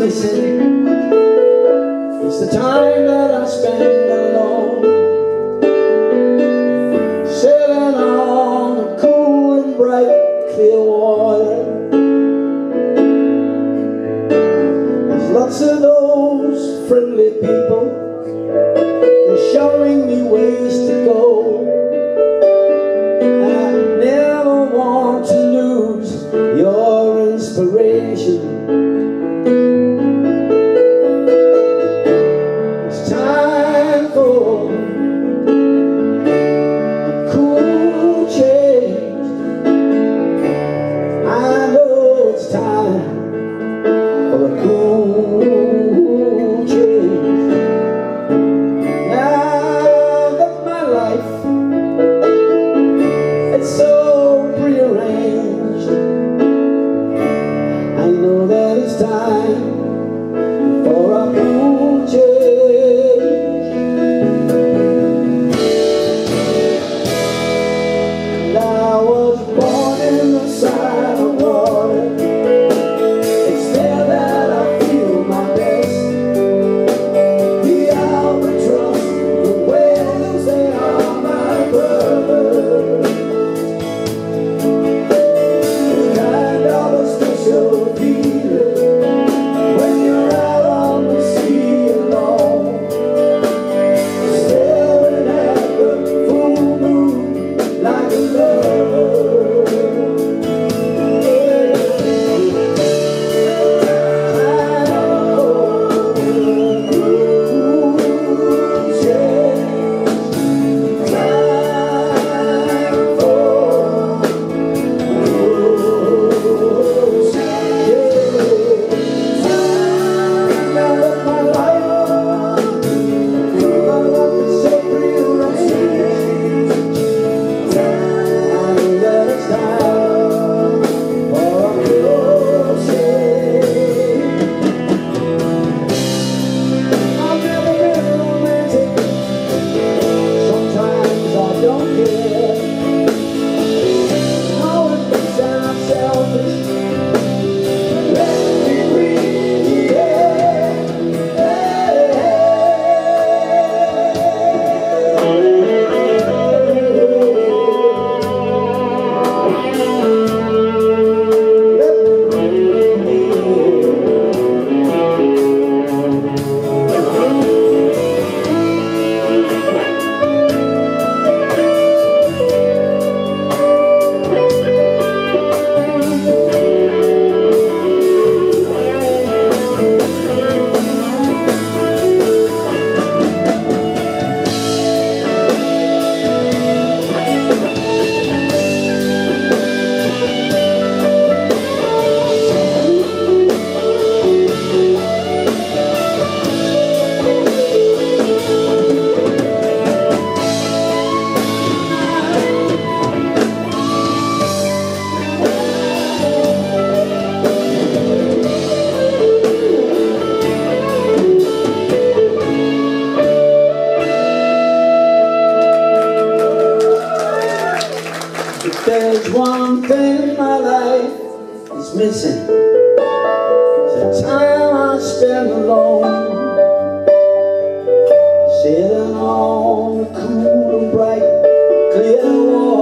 missing. It's the time that I spend alone, sailing on the cool and bright clear water. There's lots of those friendly people, they're showing me ways to go. I never want to lose your inspiration. It's time for a cool change. I know it's time for a cool change. Now that my life, it's so prearranged, I know that it's time for a cool change. And I was born in the side of water. It's there that I feel my best. The albatross, the whales, they are my brothers. It's kind of a special feeling when you're out on the sea alone, staring at the full moon like a lover. If there's one thing my life is missing, it's the time I spend alone, sailing on the cool and bright clear water.